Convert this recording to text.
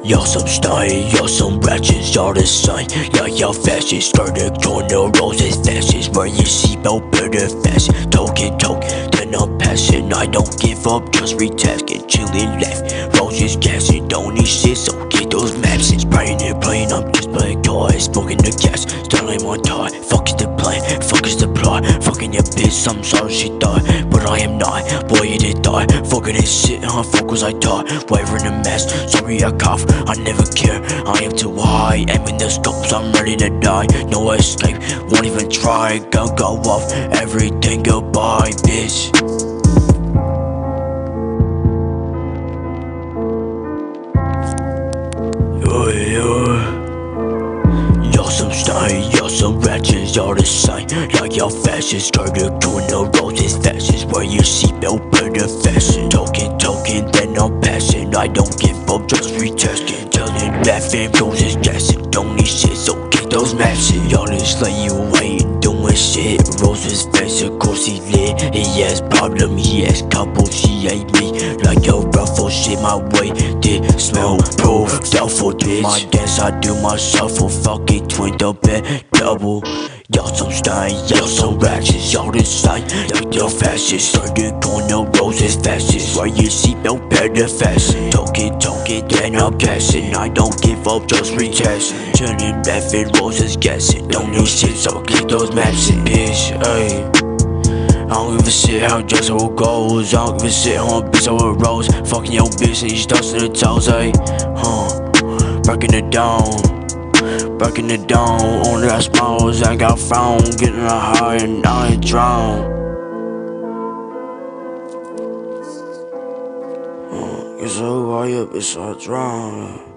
Y'all some style, y'all some ratchets, y'all the same. Yeah, y'all fascist, skirted corner roses, fascist. Wear your seatbelt, better fast. Token, then I'm passing. I don't give up, just retasking. Chillin' left, roses gassing. Don't need shit, so get those maps. It's praying and playing, I'm just playing toys. Smoking the gas, still I'm on time. Fuck is the plan, fuck is the plot. Fucking your bitch, I'm sorry she thought, but I am not. Boy, you did die. Fucking this shit, focus I thought. Wavering a mess, sorry I cough. I never care, I am too high. Aim in the scopes, I'm ready to die. No escape, won't even try. Gun go off, everything goodbye, bitch. Y'all some style, y'all some ratchets, y'all the same. Like y'all fascist, skirted corner roses, fascist. Wear your seatbelt, better fasten. Token, then I'm passing. I don't give up, just retesting. Telling laughing, roses gassing. Don't need shit, so get those maps. Y'all just let you away and doing shit. Roses face, of course he lit. He has problem, he has couples, he hate me. Like yo, ruffle shit my way. Did smell proof, doubtful. Do my dance, I do my shuffle. Fuck it, twin bed, double. Y'all some style, y'all some ratchets, y'all the same. Y'all fascist, started corner roses, fascist. Wear your seatbelt, better fasten. Token, then I'm passing. I don't give up, just retesting. Turning laughing, roses gassing. Don't need shit, so get those maps in, bitch, ayy. I don't give a shit how just how it goes. I don't give a shit how a bitch how it rolls. Fucking your bitch and you dust to the toes, ayy. Breaking it down, only I smiles, I got frown. Getting a high and I ain't drown. It's so high up, it's so drown.